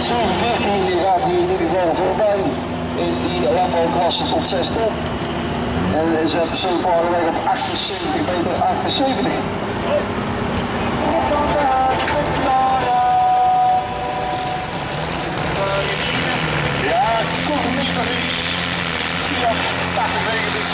714 die gaat hier in ieder geval voorbij in die landbouwklasse tot 6 ton. En zet de zeepaardenweg op 78 meter 78. Ja, Corne Verhees. FIAT 98.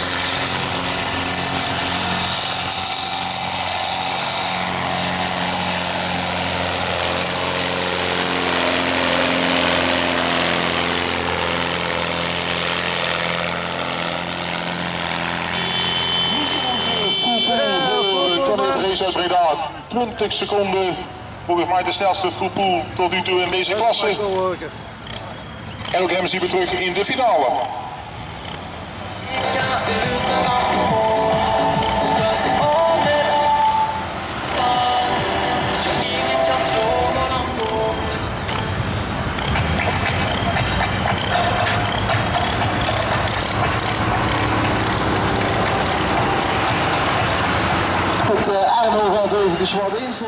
Voor Corne Verhees uit Breda. 20 seconden, volgens mij de snelste fullpool tot nu toe in deze klasse. En ook hem zien we terug in de finale. Arno gaat even wat info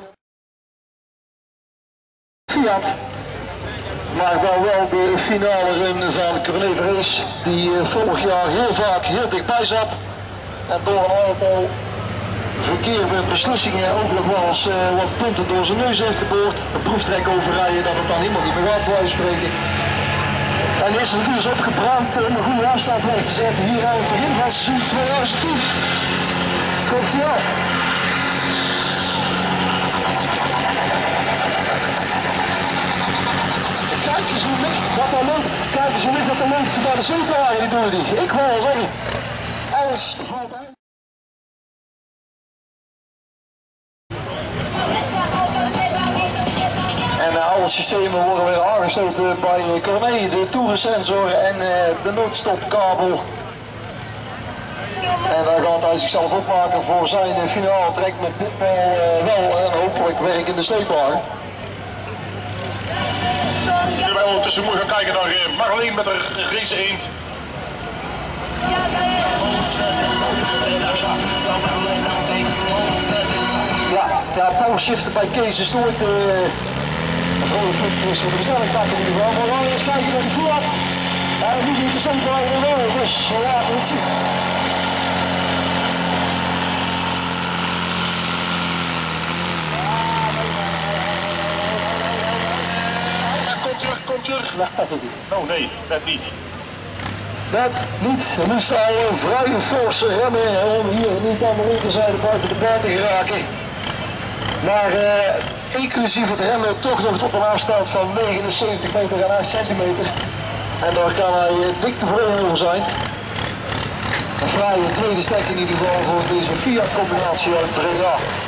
FIAT maakt nou wel de finale run van Corne Verhees, die vorig jaar heel vaak heel dichtbij zat en door een aantal verkeerde beslissingen ook nog wel eens wat punten door zijn neus heeft geboord. Een proeftrek overrijden dat het dan helemaal niet meer gaat blijven spreken. En is er dus opgebrand om een goede afstand weg te zetten hier aan het begin van seizoen 2010. Komt ie aan. Kijk eens hoe licht dat er loopt. Kijk eens hoe licht dat er loopt bij de zeepaarden, die doen die. Ik wil wel zeggen. Alles valt uit. En alle systemen worden weer aangesloten bij Corne, de toerensensor en de noodstopkabel. En dan gaat hij zichzelf opmaken voor zijn finale trek met ditmaal wel een hopelijk werkende sleepwagen. Kunnen wij ondertussen moeten gaan kijken naar Marleen met de race eend. Ja, power shiften bij Kees is nooit een vrolijk punt voor de bestelling pakken in ieder geval. Maar we gaan eens kijken naar de FIAT. Ja, dat moet niet de zeepaarden wel, dus we laten het zien. Kom terug. Nee. Oh nee, dat niet. Dat niet. Er moest al een vrije forse remmen om hier niet aan de linkerzijde buiten de baan te geraken. Maar inclusief het remmen toch nog tot een afstand van 79 meter en 8 centimeter. En daar kan hij dik tevreden over zijn. Een fraaie tweede stek in ieder geval voor deze FIAT combinatie uit Breda.